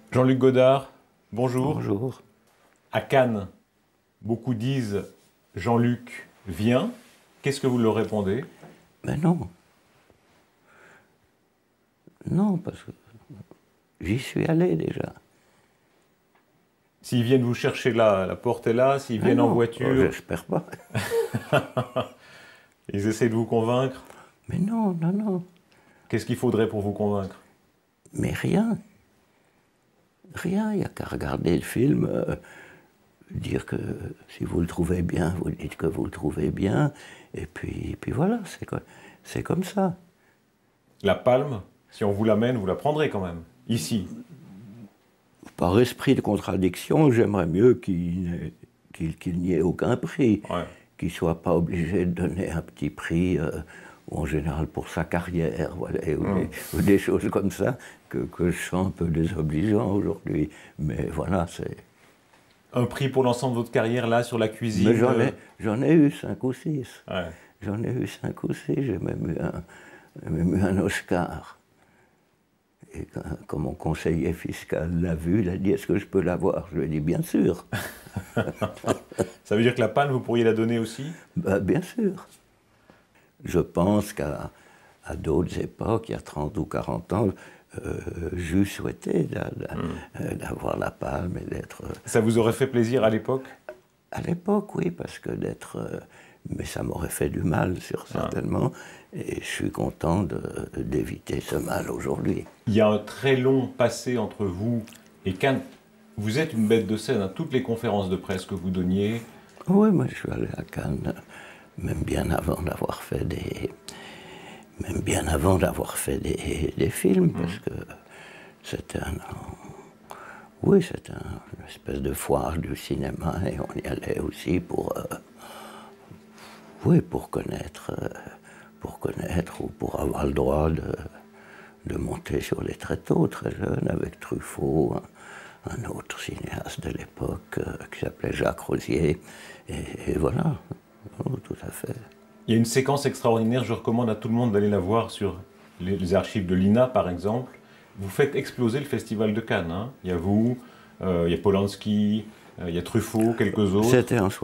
Jean-Luc Godard, bonjour. Bonjour. À Cannes, beaucoup disent Jean-Luc vient. Qu'est-ce que vous leur répondez? Mais non. Non, parce que j'y suis allé déjà. S'ils viennent vous chercher là, la porte est là, s'ils Mais viennent en non, voiture, j'espère pas. ils essaient de vous convaincre. Mais non, non, non. Qu'est-ce qu'il faudrait pour vous convaincre? Mais rien. Rien, il n'y a qu'à regarder le film, dire que si vous le trouvez bien, vous dites que vous le trouvez bien, et puis voilà, c'est comme ça. La palme, si on vous l'amène, vous la prendrez quand même, ici. Par esprit de contradiction, j'aimerais mieux qu'il n'y ait aucun prix, Ouais. qu'il ne soit pas obligé de donner un petit prix, ou en général pour sa carrière, voilà, ou des choses comme ça, que je sens un peu désobligeant aujourd'hui. Mais voilà, c'est... Un prix pour l'ensemble de votre carrière là, sur la cuisine. Mais j'en ai eu 5 ou 6. Ouais. J'en ai eu 5 ou 6, j'ai même eu un Oscar. Et quand mon conseiller fiscal l'a vu, il a dit: est-ce que je peux l'avoir? Je lui ai dit: bien sûr. Ça veut dire que la palme, vous pourriez la donner aussi? Ben, bien sûr. Je pense qu'à d'autres époques, il y a 30 ou 40 ans, j'eusse souhaité d'avoir la palme et d'être... Ça vous aurait fait plaisir à l'époque? À l'époque, oui, parce que d'être... mais ça m'aurait fait du mal, certainement, et je suis content d'éviter ce mal aujourd'hui. Il y a un très long passé entre vous et Cannes. Vous êtes une bête de scène, hein. Toutes les conférences de presse que vous donniez. Oui, moi je suis allé à Cannes, même bien avant d'avoir fait des... Même bien avant d'avoir fait des films, parce que c'était oui, c'était une espèce de foire du cinéma, et on y allait aussi pour... oui, pour connaître, ou pour avoir le droit de monter sur les tréteaux très jeune, avec Truffaut, un autre cinéaste de l'époque qui s'appelait Jacques Rosier, et voilà, oh, tout à fait. Il y a une séquence extraordinaire, je recommande à tout le monde d'aller la voir sur les archives de l'INA par exemple. Vous faites exploser le festival de Cannes, hein. Il y a vous, il y a Polanski, il y a Truffaut, quelques autres. C'était en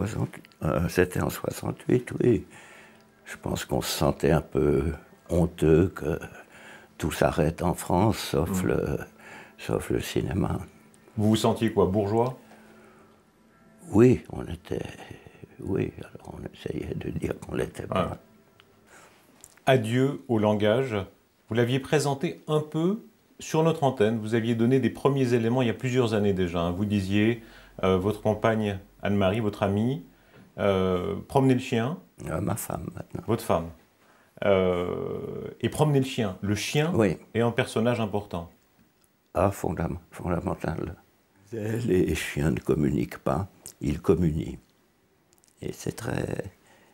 68, oui. Je pense qu'on se sentait un peu honteux que tout s'arrête en France, sauf le cinéma. Vous vous sentiez quoi, bourgeois? Oui, on était... Oui, alors on essayait de dire qu'on l'était pas. Ouais. Adieu au langage. Vous l'aviez présenté un peu sur notre antenne. Vous aviez donné des premiers éléments il y a plusieurs années déjà, hein. Vous disiez, votre compagne Anne-Marie, votre amie, promener le chien. Ma femme, maintenant. Votre femme. Et promener le chien. Le chien Oui. est un personnage important. Ah, fondamental. Les chiens ne communiquent pas, ils communient. Et c'est très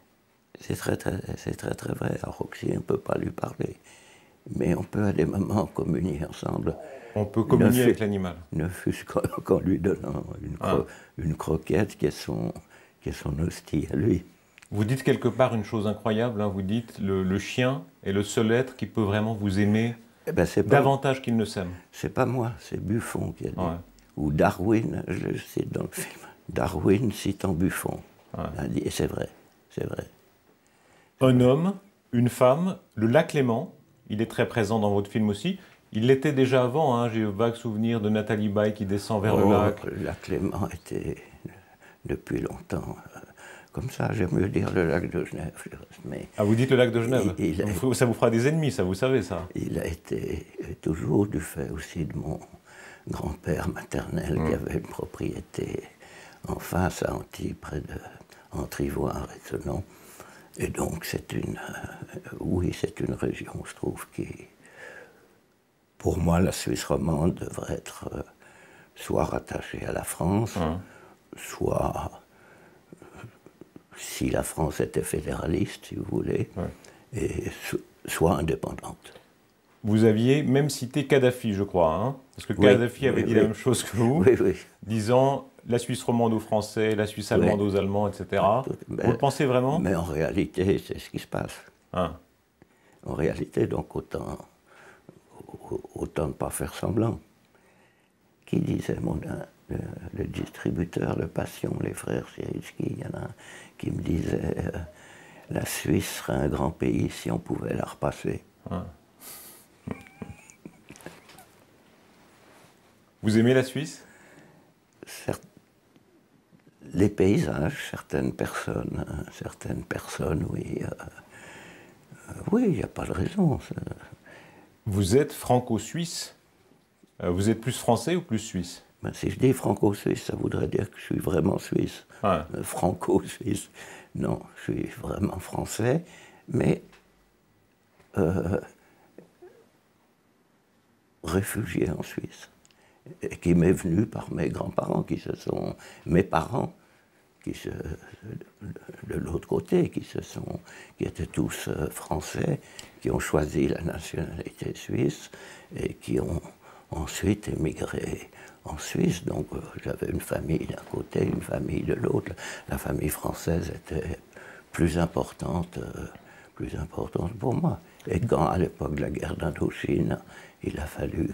vrai. À Roxy, on ne peut pas lui parler. Mais on peut à des moments communier ensemble. On peut communier avec l'animal. Ne fût-ce qu'en lui donnant une croquette qui est son hostie à lui. Vous dites quelque part une chose incroyable, hein. Vous dites le chien est le seul être qui peut vraiment vous aimer davantage qu'il ne s'aime. C'est pas moi, c'est Buffon qui a dit. Ouais. Ou Darwin, je le cite dans le film. Darwin citant Buffon. Ouais. Et c'est vrai, c'est vrai. Un homme, une femme, le lac Léman, il est très présent dans votre film aussi. Il l'était déjà avant, hein. J'ai un vague souvenir de Nathalie Baye qui descend vers le lac. Le lac Léman était depuis longtemps comme ça, j'aime mieux dire le lac de Genève. Mais ah, vous dites le lac de Genève? Ça vous fera des ennemis, ça, vous savez ça. Il a été toujours du fait aussi de mon grand-père maternel qui avait une propriété en face à Antibes, près d'Entre-Ivoire et ce nom. Et donc c'est oui, c'est une région, je trouve, qui, pour moi, la Suisse romande devrait être soit rattachée à la France, soit, si la France était fédéraliste, si vous voulez, et soit indépendante. Vous aviez même cité Kadhafi, je crois, hein, parce que Kadhafi avait dit la même chose que vous, disant la Suisse romande aux Français, la Suisse allemande aux Allemands, etc. Vous le pensez vraiment? Mais en réalité, c'est ce qui se passe. Ah. En réalité, donc autant ne pas faire semblant qui disait, le distributeur, le Passion, les frères Sirichki, il y en a un qui me disait la Suisse serait un grand pays si on pouvait la repasser. Ah. Vous aimez la Suisse? Les paysages, certaines personnes, oui. Oui, il n'y a pas de raison. Vous êtes franco-suisse. Vous êtes plus français ou plus suisse? Ben, si je dis franco-suisse, ça voudrait dire que je suis vraiment suisse. Ah. Franco-suisse, non, je suis vraiment français, mais réfugié en Suisse. Et qui m'est venu par mes grands-parents, mes parents, de l'autre côté, qui étaient tous français, qui ont choisi la nationalité suisse et qui ont ensuite émigré en Suisse. Donc j'avais une famille d'un côté, une famille de l'autre. La famille française était plus importante pour moi. Et quand, à l'époque de la guerre d'Indochine, il a fallu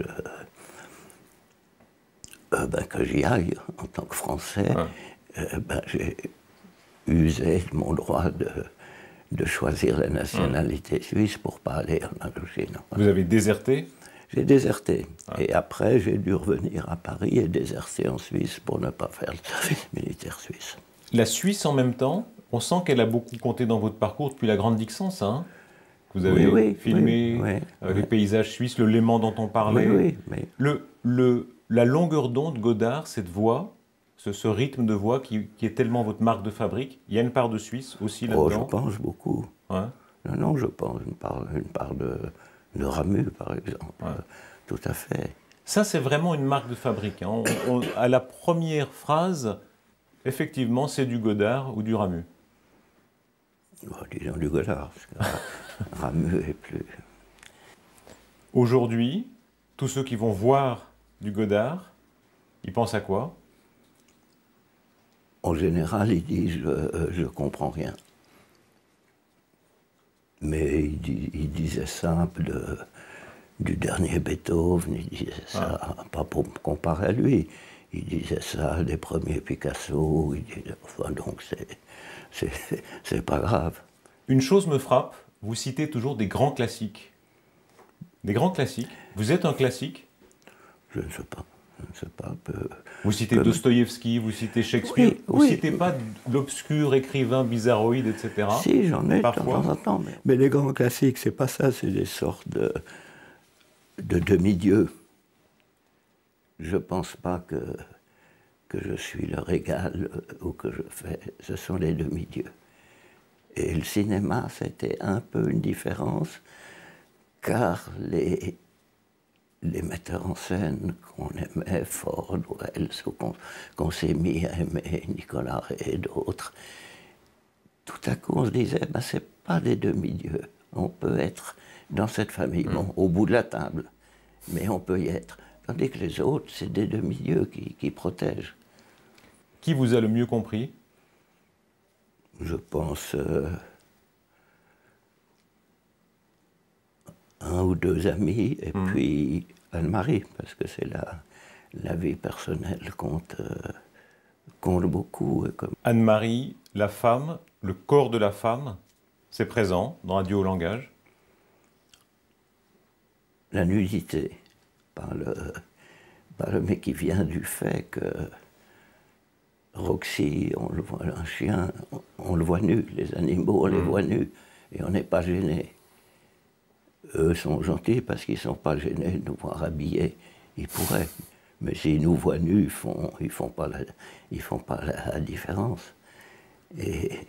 que j'y aille en tant que Français, j'ai usé de mon droit de choisir la nationalité suisse pour ne pas aller en Indochine. Vous avez déserté? J'ai déserté. Et après, j'ai dû revenir à Paris et déserter en Suisse pour ne pas faire le service militaire suisse. La Suisse, en même temps, on sent qu'elle a beaucoup compté dans votre parcours depuis la Grande Dixence, hein? Vous avez filmé les paysages suisses, le Léman dont on parlait. La longueur d'onde, Godard, cette voix, ce rythme de voix qui est tellement votre marque de fabrique, il y a une part de Suisse aussi là-dedans? Oh, je pense beaucoup. Ouais. Non, je pense une part de Ramu, par exemple. Ouais. Tout à fait. Ça, c'est vraiment une marque de fabrique. Hein. À la première phrase, effectivement, c'est du Godard ou du Ramu. Oh, disons du Godard, parce que Ramu est plus... Aujourd'hui, tous ceux qui vont voir du Godard, ils pensent à quoi? En général, ils disent je comprends rien. Mais ils disaient ça du dernier Beethoven, ils disaient ça, pas pour me comparer à lui, ils disaient ça des premiers Picasso, enfin donc c'est pas grave. Une chose me frappe, vous citez toujours des grands classiques. Des grands classiques. Vous êtes un classique? Je ne sais pas. Vous citez Dostoïevski, vous citez Shakespeare, vous ne citez pas l'obscur écrivain bizarroïde, etc. Si, j'en ai parfois. De temps en temps. Mais les grands classiques, c'est pas ça, c'est des sortes de demi-dieux. Je ne pense pas que je suis leur égal ou que je fais. Ce sont les demi-dieux. Et le cinéma, c'était un peu une différence, car les metteurs en scène qu'on aimait, Ford, Wells, ou qu'on s'est mis à aimer, Nicolas Ray et d'autres, tout à coup on se disait, c'est pas des demi-dieux. On peut être dans cette famille, bon, au bout de la table, mais on peut y être. Tandis que les autres, c'est des demi-dieux qui protègent. Qui vous a le mieux compris? Je pense un ou deux amis, et puis Anne-Marie, parce que c'est la vie personnelle compte beaucoup. Anne-Marie, la femme, le corps de la femme, c'est présent dans Adieu au langage? La nudité, mais qui vient du fait que Roxy, on le voit, un chien, on le voit nu, les animaux, on les voit nus, et on n'est pas gêné. Eux sont gentils parce qu'ils ne sont pas gênés de nous voir habillés. Ils pourraient. Mais s'ils nous voient nus, ils font pas la différence. Et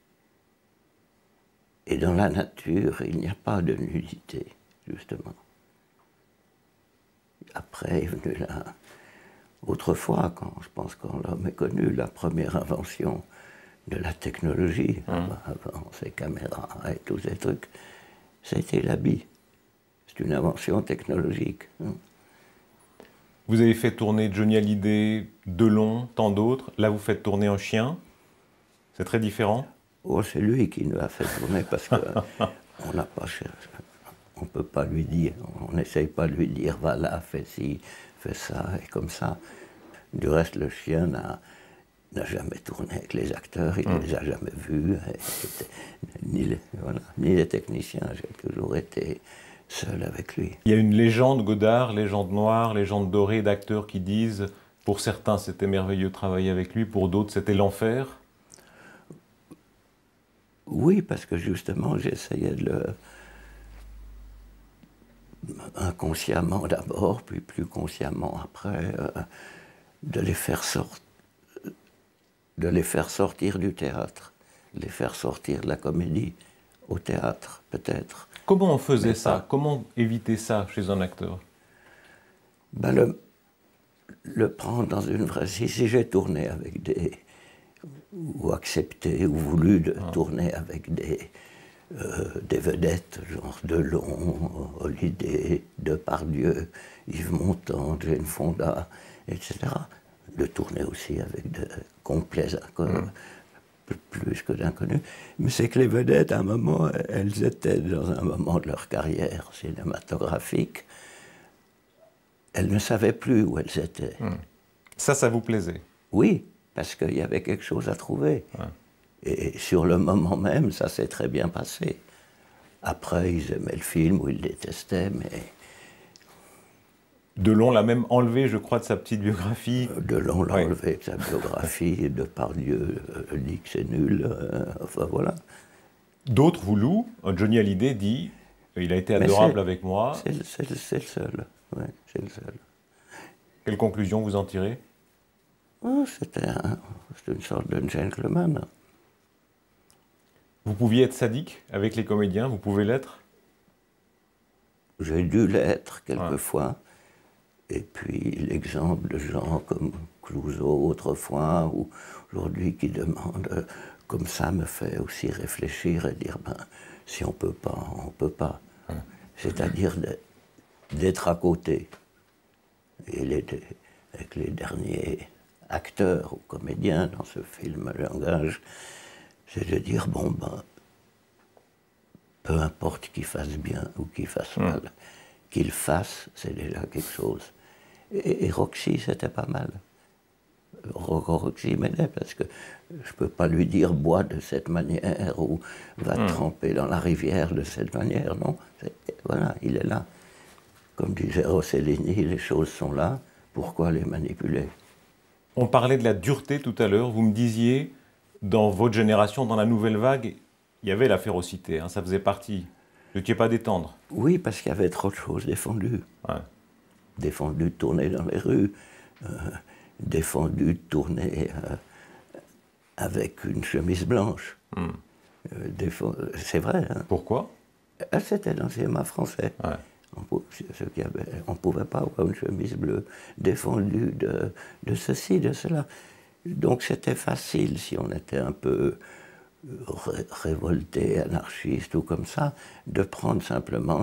dans la nature, il n'y a pas de nudité, justement. Après est venue autrefois, je pense quand l'homme est connu, la première invention de la technologie, avant ces caméras et tous ces trucs, c'était l'habit. C'est une invention technologique. Vous avez fait tourner Johnny Hallyday, Delon, tant d'autres. Là, vous faites tourner un chien. C'est très différent? Oh, c'est lui qui nous a fait tourner parce qu'on n'a pas cherché. On ne peut pas lui dire, on n'essaye pas de lui dire, va là, fais ci, fais ça et comme ça. Du reste, le chien n'a jamais tourné avec les acteurs, il ne les a jamais vus, ni les techniciens, j'ai toujours été seul avec lui. Il y a une légende Godard, légende noire, légende dorée d'acteurs qui disent, pour certains c'était merveilleux de travailler avec lui, pour d'autres c'était l'enfer. Oui, parce que justement, j'essayais de le... inconsciemment d'abord, puis plus consciemment après, de les faire sortir du théâtre, de les faire sortir de la comédie au théâtre, peut-être. Comment on faisait Mais ça? pas. Comment éviter ça chez un acteur? Ben le prendre dans une vraie... Si j'ai tourné avec des... ou accepté ou voulu de tourner avec des vedettes, genre Delon, Hallyday, Depardieu, Yves Montand, Jane Fonda, etc. De tourner aussi avec de complets inconnus, plus que d'inconnus. Mais c'est que les vedettes, à un moment, elles étaient dans un moment de leur carrière cinématographique, elles ne savaient plus où elles étaient. Ça vous plaisait? Oui, parce qu'il y avait quelque chose à trouver. Ouais. Et sur le moment même, ça s'est très bien passé. Après, ils aimaient le film ou ils le détestaient, mais... Delon l'a même enlevé, je crois, de sa petite biographie. Delon l'a enlevé de sa biographie, Depardieu dit que c'est nul, enfin voilà. D'autres vous louent. Johnny Hallyday dit « Il a été adorable avec moi ». C'est le seul, ouais, c'est le seul. Quelle conclusion vous en tirez? Oh, c'était une sorte de gentleman. Vous pouviez être sadique avec les comédiens, vous pouvez l'être? J'ai dû l'être quelquefois. Et puis l'exemple de gens comme Clouzot autrefois, ou aujourd'hui qui demandent, comme ça me fait aussi réfléchir et dire, ben, si on peut pas, on peut pas. C'est-à-dire d'être à côté. Et avec les derniers acteurs ou comédiens dans ce film Langage, c'est de dire, bon ben, peu importe qu'il fasse bien ou qu'il fasse mal, qu'il fasse, c'est déjà quelque chose. Et Roxy, c'était pas mal. Roxy m'aidait parce que je peux pas lui dire bois de cette manière ou va tremper dans la rivière de cette manière, non. Voilà, il est là. Comme disait Rossellini, les choses sont là, pourquoi les manipuler? On parlait de la dureté tout à l'heure, vous me disiez, dans votre génération, dans la nouvelle vague, il y avait la férocité, hein, ça faisait partie. Vous n'étiez pas détendre. Oui, parce qu'il y avait trop de choses défendues. Ouais. Défendu de tourner dans les rues, défendu de tourner avec une chemise blanche. C'est vrai. Hein. Pourquoi? C'était dans le cinéma français. Ouais. On ne pouvait pas avoir une chemise bleue défendue de ceci, de cela. Donc c'était facile, si on était un peu révolté, anarchiste ou comme ça, de prendre simplement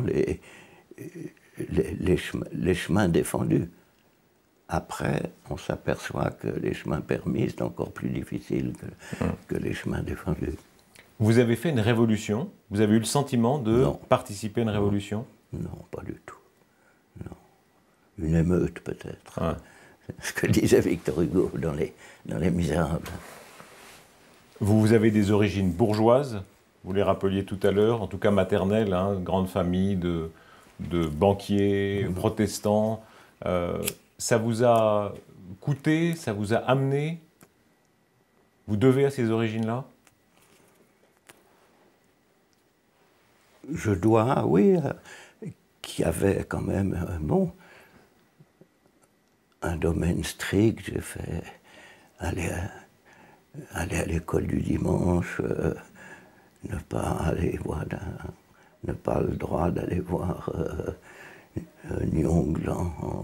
les chemins défendus. Après, on s'aperçoit que les chemins permis, c'est encore plus difficile que les chemins défendus. Vous avez fait une révolution? Vous avez eu le sentiment de Non. participer à une révolution? Non, pas du tout. Non. Une émeute, peut-être. Ouais. Ce que disait Victor Hugo dans Les Misérables. Vous avez des origines bourgeoises, vous les rappeliez tout à l'heure, en tout cas maternelles, hein, grande famille de banquiers, protestants. Ça vous a coûté, ça vous a amené? Vous devez à ces origines-là? Je dois, oui, qu'il y avait quand même, bon, un domaine strict. J'ai fait aller à l'école du dimanche, ne pas le droit d'aller voir Nyon Gland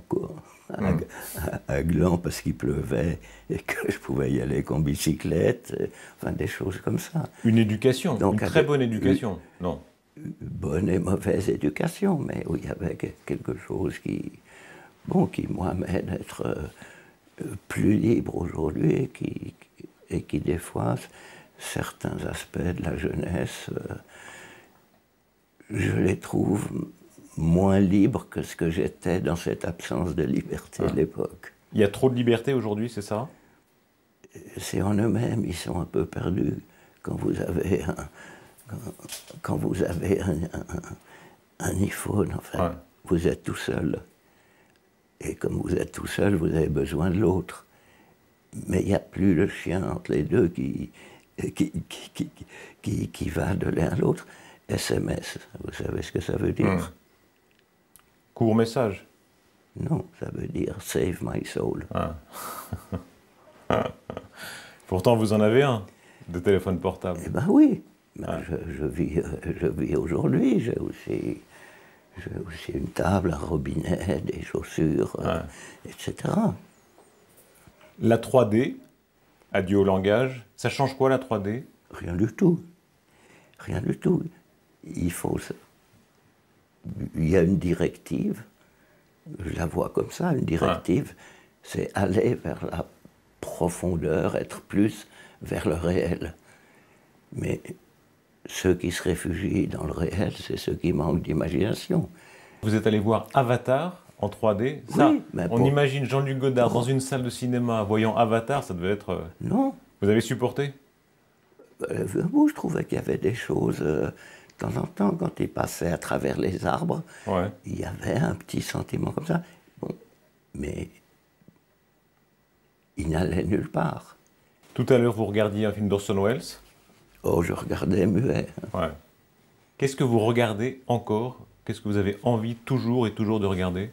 à Gland parce qu'il pleuvait et que je pouvais y aller qu'en bicyclette, enfin des choses comme ça. Une éducation, Donc, une très bonne éducation, non? Bonne et mauvaise éducation, mais où il y avait quelque chose qui moi, m'aide à être plus libre aujourd'hui et qui, des fois, certains aspects de la jeunesse, je les trouve moins libre que ce que j'étais dans cette absence de liberté de l'époque. Il y a trop de liberté aujourd'hui, c'est ça? C'est en eux-mêmes, ils sont un peu perdus. Quand vous avez quand vous avez un iPhone, enfin, Ouais. vous êtes tout seul. Et comme vous êtes tout seul, vous avez besoin de l'autre. Mais il n'y a plus le chien entre les deux qui va de l'un à l'autre. SMS, vous savez ce que ça veut dire? Court message. Non, ça veut dire Save my soul. Pourtant, vous en avez un de téléphone portable. Eh ben oui, ben, je vis aujourd'hui, j'ai aussi une table, un robinet, des chaussures, etc. La 3D, adieu au langage, ça change quoi la 3D? Rien du tout. Rien du tout. Il y a une directive, je la vois comme ça, une directive, c'est aller vers la profondeur, être plus vers le réel. Mais ceux qui se réfugient dans le réel, c'est ceux qui manquent d'imagination. Vous êtes allé voir Avatar en 3D? Ça, Oui, mais on imagine Jean-Luc Godard dans une salle de cinéma voyant Avatar, ça devait être... Non. Vous avez supporté? Moi, je trouvais qu'il y avait des choses, de temps en temps, quand il passait à travers les arbres, il y avait un petit sentiment comme ça. Bon, mais il n'allait nulle part. Tout à l'heure, vous regardiez un film d'Orson Welles? Oh, je regardais muet. Ouais. Qu'est-ce que vous regardez encore? Qu'est-ce que vous avez envie toujours et toujours de regarder?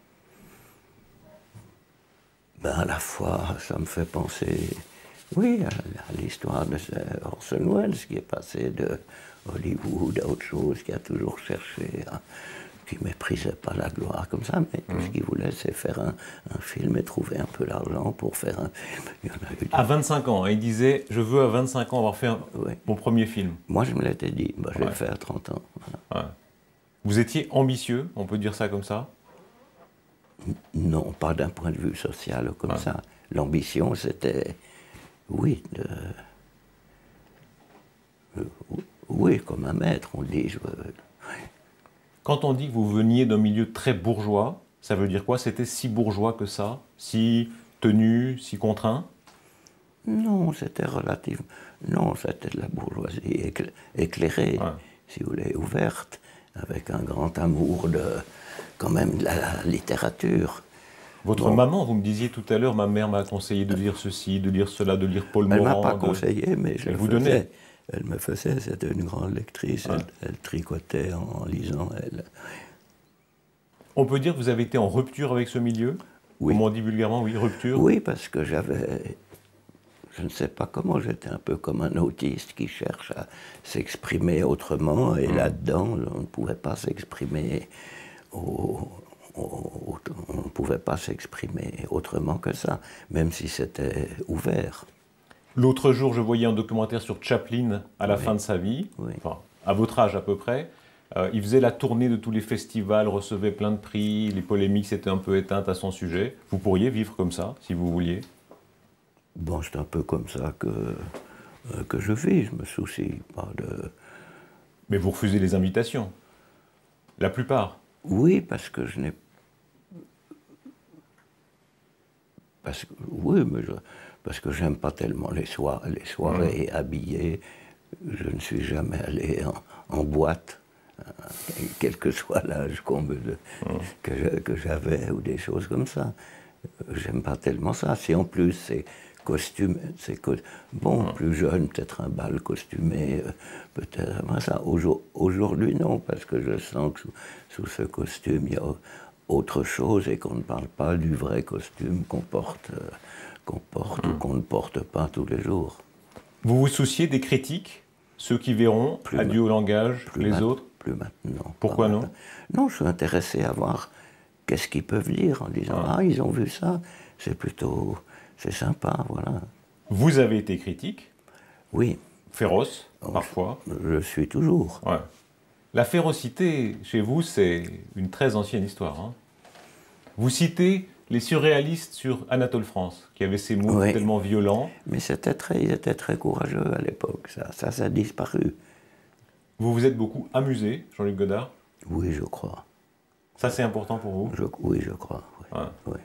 Ben, à la fois, ça me fait penser, oui, à l'histoire de Orson Welles, qui est passé de Hollywood à autre chose, qui a toujours cherché, qui méprisait pas la gloire comme ça, mais tout ce qu'il voulait, c'est faire un film et trouver un peu d'argent pour faire un film. Il y en a eu À 25 ans, hein, il disait « Je veux à 25 ans avoir fait mon premier film ». Moi, je me l'étais dit, ben, je vais le faire à 30 ans. Voilà. Ouais. Vous étiez ambitieux, on peut dire ça comme ça? Non, pas d'un point de vue social comme ça. L'ambition, c'était, oui, oui, comme un maître, on dit. Quand on dit que vous veniez d'un milieu très bourgeois, ça veut dire quoi? C'était si bourgeois que ça? Si tenu, si contraint? Non, c'était relatif. Non, c'était de la bourgeoisie éclairée, si vous voulez, ouverte, avec un grand amour quand même de la littérature. Votre maman, vous me disiez tout à l'heure, ma mère m'a conseillé de lire ceci, de lire cela, de lire Paul Elle Morand. ne m'a pas conseillé, mais je Elle le vous faisais. donnait. Elle me faisait, c'était une grande lectrice, elle tricotait en lisant, elle. On peut dire que vous avez été en rupture avec ce milieu? Oui. Comme on dit vulgairement, oui, rupture? Oui, parce que je ne sais pas comment, j'étais un peu comme un autiste qui cherche à s'exprimer autrement, et là-dedans, on ne pouvait pas s'exprimer on ne pouvait pas s'exprimer autrement que ça, même si c'était ouvert. L'autre jour, je voyais un documentaire sur Chaplin à la fin de sa vie, enfin, à votre âge à peu près. Il faisait la tournée de tous les festivals, recevait plein de prix, les polémiques s'étaient un peu éteintes à son sujet. Vous pourriez vivre comme ça, si vous vouliez? Bon, c'est un peu comme ça que je vis, je me soucie pas de... Mais vous refusez les invitations? La plupart? Oui, parce que je n'ai... Oui, mais parce que j'aime pas tellement les soirées habillées. Je ne suis jamais allé en boîte, quel que soit l'âge que j'avais ou des choses comme ça. J'aime pas tellement ça. Si en plus c'est costume, bon, plus jeune, peut-être un bal costumé, peut-être ça. Aujourd'hui, non, parce que je sens que sous ce costume, il y a autre chose et qu'on ne parle pas du vrai costume qu'on porte ou qu'on ne porte pas tous les jours. Vous vous souciez des critiques? Ceux qui verront adieu au langage, les autres? Plus maintenant. Pourquoi non? Non, je suis intéressé à voir qu'est-ce qu'ils peuvent lire en disant « Ah, ils ont vu ça, c'est sympa, voilà. » Vous avez été critique? Oui. Féroce, parfois? Je suis toujours. Ouais. La férocité, chez vous, c'est une très ancienne histoire. Hein. Vous citez les surréalistes sur Anatole France, qui avaient ces mots tellement violents. Mais ils étaient très courageux à l'époque, ça a disparu. Vous vous êtes beaucoup amusé, Jean-Luc Godard? Oui, je crois. Ça, c'est important pour vous? Oui, je crois. Oui. Ouais. Oui.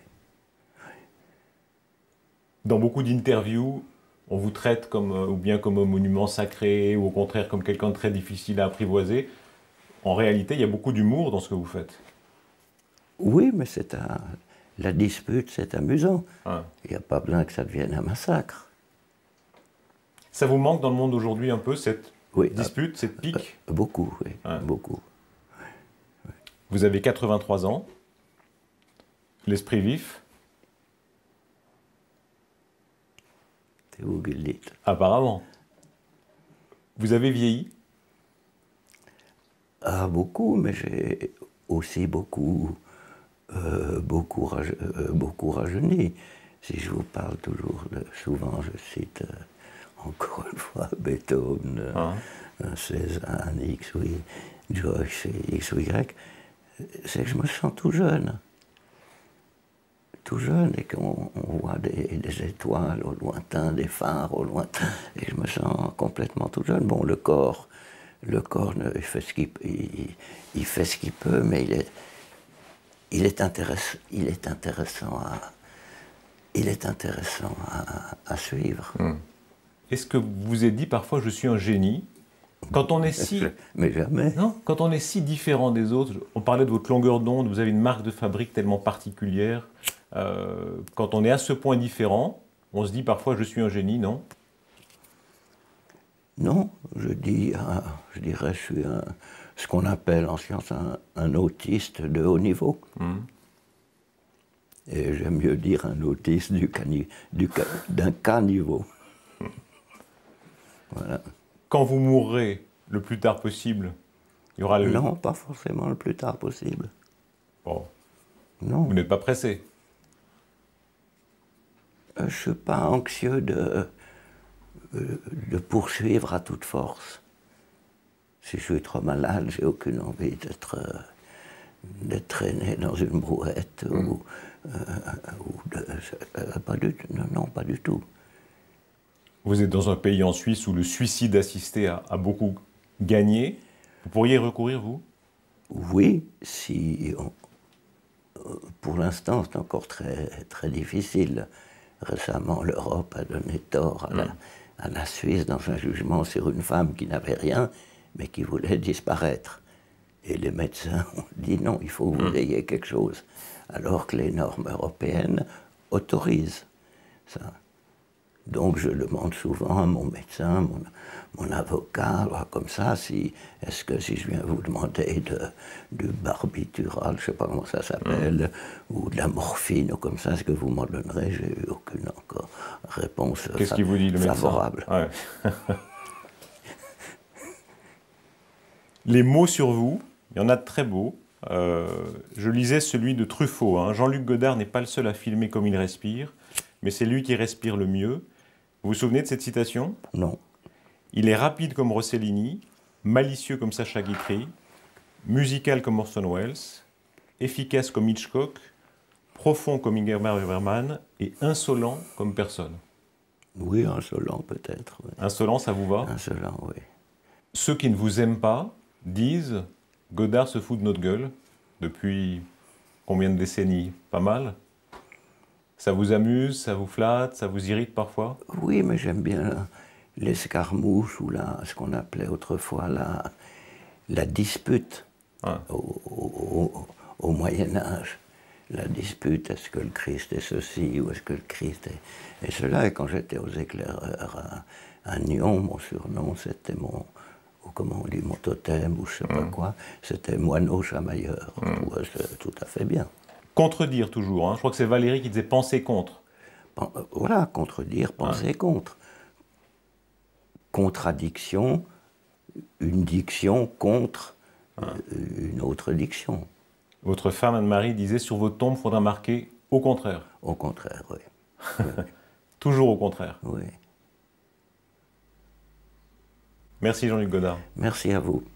Dans beaucoup d'interviews, on vous traite comme, ou bien comme un monument sacré, ou au contraire comme quelqu'un de très difficile à apprivoiser. En réalité, il y a beaucoup d'humour dans ce que vous faites. Oui, mais la dispute, c'est amusant. Ouais. Il n'y a pas besoin que ça devienne un massacre. Ça vous manque dans le monde d'aujourd'hui un peu, cette Oui, dispute, cette pique? beaucoup, oui, Ouais. beaucoup. Vous avez 83 ans, l'esprit vif, C'est vous qui le dites. apparemment. Vous avez vieilli? Ah, beaucoup, mais j'ai aussi beaucoup rajeuni. Si je vous parle toujours, souvent je cite encore une fois Beethoven, Hein? Cézanne, X ou Y, Joyce, X ou Y, c'est que je me sens tout jeune. Tout jeune et qu'on voit des étoiles au lointain, des phares au lointain, et je me sens complètement tout jeune. Bon, le corps il fait ce qu'il peut, mais il est intéressant à suivre. Est-ce que vous vous êtes dit parfois je suis un génie? Quand on est si... Mais jamais. Non, quand on est si différent des autres, on parlait de votre longueur d'onde, vous avez une marque de fabrique tellement particulière. Quand on est à ce point différent, on se dit parfois je suis un génie, non? Non, je dirais je suis ce qu'on appelle en science un autiste de haut niveau. Et j'aime mieux dire un autiste d'un caniveau. Voilà. Quand vous mourrez le plus tard possible, il y aura le... Non, pas forcément le plus tard possible. Bon, Non. vous n'êtes pas pressé. Je ne suis pas anxieux de poursuivre à toute force. Si je suis trop malade, j'ai aucune envie d'être traîné dans une brouette pas du tout. Non, non, pas du tout. Vous êtes dans un pays en Suisse où le suicide assisté a beaucoup gagné. Vous pourriez y recourir, vous? Oui, pour l'instant, c'est encore très, très difficile. Récemment, l'Europe a donné tort à la Suisse dans un jugement sur une femme qui n'avait rien, mais qui voulait disparaître. Et les médecins ont dit non, il faut que vous ayez quelque chose. Alors que les normes européennes autorisent ça. Donc je demande souvent à mon médecin, mon avocat, comme ça, est-ce que si je viens vous demander du barbitural, je ne sais pas comment ça s'appelle, ou de la morphine, ou comme ça, est-ce que vous m'en donnerez? J'ai eu aucune encore réponse Qu'est-ce qu'il vous dit, le médecin? favorable. Ouais. Les mots sur vous, il y en a de très beaux. Je lisais celui de Truffaut. Hein. Jean-Luc Godard n'est pas le seul à filmer comme il respire, mais c'est lui qui respire le mieux. Vous vous souvenez de cette citation? Non. Il est rapide comme Rossellini, malicieux comme Sacha Guitry, musical comme Orson Welles, efficace comme Hitchcock, profond comme Ingmar Bergman et insolent comme personne. Oui, insolent peut-être. Oui. Insolent, ça vous va? Insolent, oui. Ceux qui ne vous aiment pas disent « Godard se fout de notre gueule » depuis combien de décennies? Pas mal. Ça vous amuse, ça vous flatte, ça vous irrite parfois? Oui, mais j'aime bien l'escarmouche ou ce qu'on appelait autrefois la dispute au Moyen-Âge. La dispute, est-ce que le Christ est ceci ou est-ce que le Christ est cela? Et quand j'étais aux éclaireurs à Nyon, mon surnom, c'était comment on dit, mon totem ou je sais pas quoi, c'était moineau chamailleur. Je trouvais ça tout à fait bien. Contredire toujours, hein. Je crois que c'est Valérie qui disait « penser contre ». Voilà, contredire, penser contre. Contradiction, une diction contre une autre diction. Votre femme Anne-Marie disait « sur vos tombes, il faudra marquer au contraire ». Au contraire, oui. Toujours au contraire. Oui. Merci Jean-Luc Godard. Merci à vous.